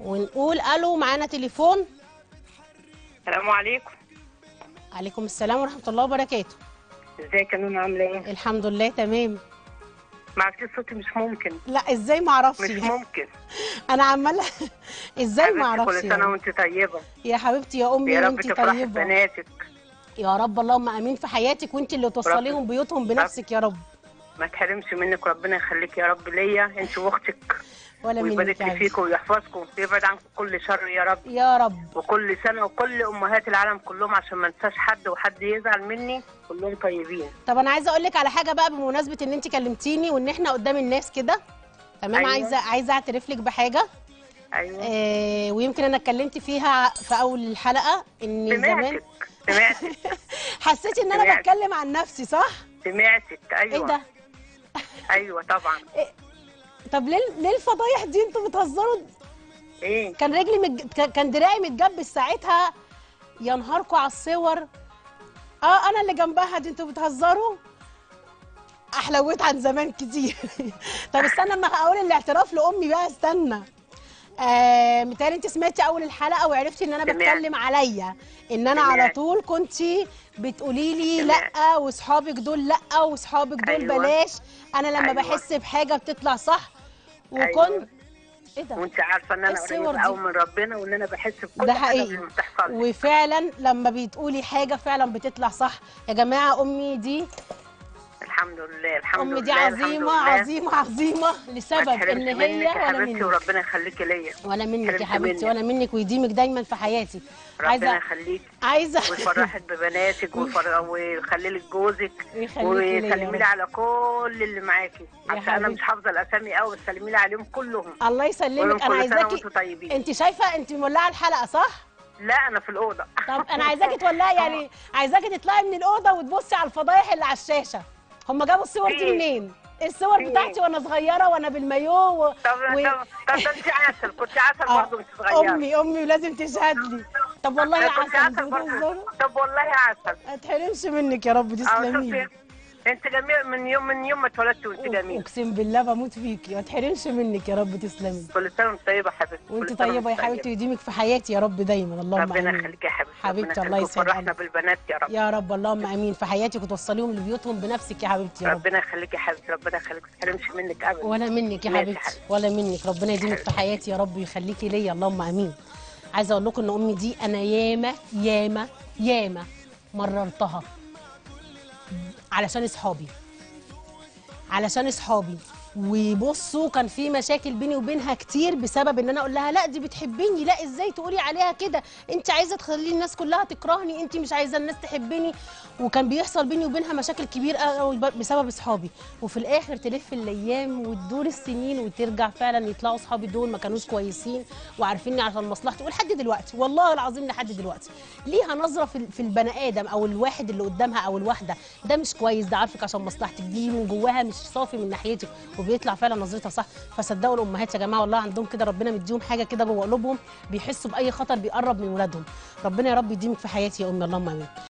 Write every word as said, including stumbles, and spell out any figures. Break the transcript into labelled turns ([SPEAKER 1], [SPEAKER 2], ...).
[SPEAKER 1] ونقول الو. معانا تليفون.
[SPEAKER 2] السلام عليكم.
[SPEAKER 1] عليكم السلام ورحمه الله وبركاته.
[SPEAKER 2] ازيك يا نونو، عامله ايه؟
[SPEAKER 1] الحمد لله تمام.
[SPEAKER 2] معرفتي صوتي مش ممكن.
[SPEAKER 1] لا ازاي ما اعرفش؟
[SPEAKER 2] مش ممكن.
[SPEAKER 1] انا عماله ازاي ما
[SPEAKER 2] حبيبتي
[SPEAKER 1] اعرفش؟
[SPEAKER 2] كل سنه
[SPEAKER 1] يعني.
[SPEAKER 2] وانت طيبه.
[SPEAKER 1] يا حبيبتي يا امي
[SPEAKER 2] يا رب
[SPEAKER 1] وانت
[SPEAKER 2] تفرحي
[SPEAKER 1] طيبه.
[SPEAKER 2] ببناتك.
[SPEAKER 1] يا رب اللهم امين في حياتك، وانت اللي توصليهم بيوتهم بنفسك يا رب.
[SPEAKER 2] ما تحرمش منك، ربنا يخليك يا رب ليا انت واختك.
[SPEAKER 1] ولا منك
[SPEAKER 2] ويبارك
[SPEAKER 1] يا
[SPEAKER 2] لي
[SPEAKER 1] حبيبتي.
[SPEAKER 2] فيكم ويحفظكم ويبعد عنكم كل شر يا رب.
[SPEAKER 1] يا رب.
[SPEAKER 2] وكل سنه وكل امهات العالم كلهم، عشان ما انساش حد وحد يزعل مني، كلهم طيبين.
[SPEAKER 1] طب انا عايزه اقول لك على حاجه بقى، بمناسبه ان انت كلمتيني وان احنا قدام الناس كده. تمام.
[SPEAKER 2] أيوة.
[SPEAKER 1] عايزه عايزه اعترف لك بحاجه.
[SPEAKER 2] ايوه.
[SPEAKER 1] آه ويمكن انا اتكلمت فيها في اول الحلقه ان زمان
[SPEAKER 2] سمعتك سمعتك
[SPEAKER 1] حسيت ان انا
[SPEAKER 2] سمعت.
[SPEAKER 1] بتكلم عن نفسي، صح؟
[SPEAKER 2] سمعتك. ايوه.
[SPEAKER 1] ايه ده؟
[SPEAKER 2] ايوه طبعا.
[SPEAKER 1] طب ليه ليه الفضايح دي؟ انتوا بتهزروا.
[SPEAKER 2] ايه؟
[SPEAKER 1] كان رجلي مج... كان دراعي متجبس ساعتها. يا نهاركوا على الصور. اه انا اللي جنبها دي، انتوا بتهزروا. احلويت عن زمان كتير. طب استنى اما هقول الاعتراف لامي بقى، استنى. آه متهيألي انت سمعتي اول الحلقه وعرفتي ان انا
[SPEAKER 2] سمعت.
[SPEAKER 1] بتكلم عليا، ان انا
[SPEAKER 2] سمعت.
[SPEAKER 1] على طول كنتي بتقولي لي
[SPEAKER 2] سمعت.
[SPEAKER 1] لا وصحابك دول لا وصحابك دول
[SPEAKER 2] أيوة.
[SPEAKER 1] بلاش. انا لما
[SPEAKER 2] أيوة.
[SPEAKER 1] بحس بحاجه بتطلع صح. وكنت
[SPEAKER 2] أيوة.
[SPEAKER 1] ايه ده؟
[SPEAKER 2] وانت عارفه ان انا
[SPEAKER 1] الصور
[SPEAKER 2] قريبه
[SPEAKER 1] دي؟
[SPEAKER 2] قوي من ربنا، وان انا بحس بكل
[SPEAKER 1] ده
[SPEAKER 2] حاجه
[SPEAKER 1] حقيقي.
[SPEAKER 2] بتحصل لي.
[SPEAKER 1] وفعلا لما بتقولي حاجه فعلا بتطلع صح. يا جماعه امي دي
[SPEAKER 2] الحمد لله الحمد
[SPEAKER 1] امي دي
[SPEAKER 2] لله
[SPEAKER 1] عظيمه عظيمه عظيمه لسبب ان هي
[SPEAKER 2] منك يا
[SPEAKER 1] ولا
[SPEAKER 2] حبيبتي،
[SPEAKER 1] منك.
[SPEAKER 2] وربنا يخليكي ليا.
[SPEAKER 1] ولا منك يا
[SPEAKER 2] حرمت
[SPEAKER 1] حبيبتي
[SPEAKER 2] منك.
[SPEAKER 1] ولا منك، ويديمك دايما في حياتي.
[SPEAKER 2] ربنا
[SPEAKER 1] عايزه
[SPEAKER 2] يخليكي
[SPEAKER 1] عايزه
[SPEAKER 2] ويفرحك ببناتك ويفر- ويخلي لك جوزك.
[SPEAKER 1] ويخليكي ليا يا
[SPEAKER 2] وسلمي
[SPEAKER 1] رب.
[SPEAKER 2] لي على كل اللي معاكي،
[SPEAKER 1] يا
[SPEAKER 2] عشان انا مش
[SPEAKER 1] حبيبتي.
[SPEAKER 2] حافظه الاسامي قوي، بس سلمي لي عليهم كلهم.
[SPEAKER 1] الله
[SPEAKER 2] قولهم
[SPEAKER 1] يسلمك. انا
[SPEAKER 2] كل سنه
[SPEAKER 1] عايزاكي.
[SPEAKER 2] وانتم طيبين.
[SPEAKER 1] انت شايفه انت مولعه الحلقه صح؟
[SPEAKER 2] لا انا في الاوضه.
[SPEAKER 1] طب انا عايزاكي تولعي، يعني عايزاكي تطلعي من الاوضه وتبصي على الفضايح اللي على الشاشه. هم جابوا الصور
[SPEAKER 2] في
[SPEAKER 1] دي
[SPEAKER 2] إيه؟
[SPEAKER 1] منين؟ الصور
[SPEAKER 2] في
[SPEAKER 1] بتاعتي
[SPEAKER 2] إيه؟
[SPEAKER 1] وانا صغيره وانا بالمايو و...
[SPEAKER 2] طب
[SPEAKER 1] و...
[SPEAKER 2] طب طب ده انت عسل، كنت عسل
[SPEAKER 1] آه،
[SPEAKER 2] برضه وانت صغيره.
[SPEAKER 1] امي امي ولازم تشهد لي. طب والله
[SPEAKER 2] أنا كنت
[SPEAKER 1] عسل،
[SPEAKER 2] عسل
[SPEAKER 1] انتوا
[SPEAKER 2] برضه.
[SPEAKER 1] بتهزروا.
[SPEAKER 2] طب والله عسل.
[SPEAKER 1] ما تحرمش منك يا رب،
[SPEAKER 2] اه
[SPEAKER 1] تسلمي
[SPEAKER 2] شوفي،
[SPEAKER 1] لي.
[SPEAKER 2] انت جميل من يوم من يوم ما اتولدت وانت جميل.
[SPEAKER 1] اقسم بالله بموت فيكي، ما تحرمش منك يا رب، تسلمي.
[SPEAKER 2] كل سنه وانت طيبه يا حبيبتي.
[SPEAKER 1] وانت
[SPEAKER 2] كل سنة
[SPEAKER 1] طيبه يا
[SPEAKER 2] وانت
[SPEAKER 1] حبيبتي، ويديمك في حياتي يا رب دايما، اللهم
[SPEAKER 2] ربنا
[SPEAKER 1] امين.
[SPEAKER 2] يخليك يا حبيبتي.
[SPEAKER 1] حبيبتي
[SPEAKER 2] ربنا
[SPEAKER 1] الله
[SPEAKER 2] يخليك
[SPEAKER 1] يسعد
[SPEAKER 2] ويفرحنا
[SPEAKER 1] قلبك.
[SPEAKER 2] بالبنات يا رب.
[SPEAKER 1] يا رب اللهم امين في حياتك، وتوصليهم لبيوتهم بنفسك يا حبيبتي يا رب.
[SPEAKER 2] ربنا يخليك يا حبيبتي، ربنا يخليك، ما تحرمش منك ابدا.
[SPEAKER 1] ولا منك يا
[SPEAKER 2] ماشي
[SPEAKER 1] حبيبتي
[SPEAKER 2] حبيبتي.
[SPEAKER 1] ولا منك، ربنا يديمك في حياتي يا رب ويخليكي ليا، اللهم امين. عايزه اقول لكم ان امي دي انا ياما ياما ياما مررتها علشان اصحابي، علشان اصحابي. وبصوا كان في مشاكل بيني وبينها كتير بسبب ان انا اقول لها لا دي بتحبني، لا ازاي تقولي عليها كده، انت عايزه تخلي الناس كلها تكرهني، انت مش عايزه الناس تحبني. وكان بيحصل بيني وبينها مشاكل كبيره قوي بسبب اصحابي. وفي الاخر تلف الايام وتدور السنين وترجع فعلا يطلعوا اصحابي دول ما كانوش كويسين وعارفيني عشان مصلحتي. ولحد دلوقتي والله العظيم لحد دلوقتي ليها نظره في في البني ادم او الواحد اللي قدامها او الواحده، ده مش كويس، ده عارفك عشان مصلحتك، دي من جواها مش صافي من ناحيتك، وبيطلع فعلا نظرتها صح. فصدقوا الامهات يا جماعه، والله عندهم كده ربنا مديهم حاجه كده جوه قلوبهم، بيحسوا باي خطر بيقرب من ولادهم. ربنا يا رب يديمك في حياتي يا امي، اللهم امين.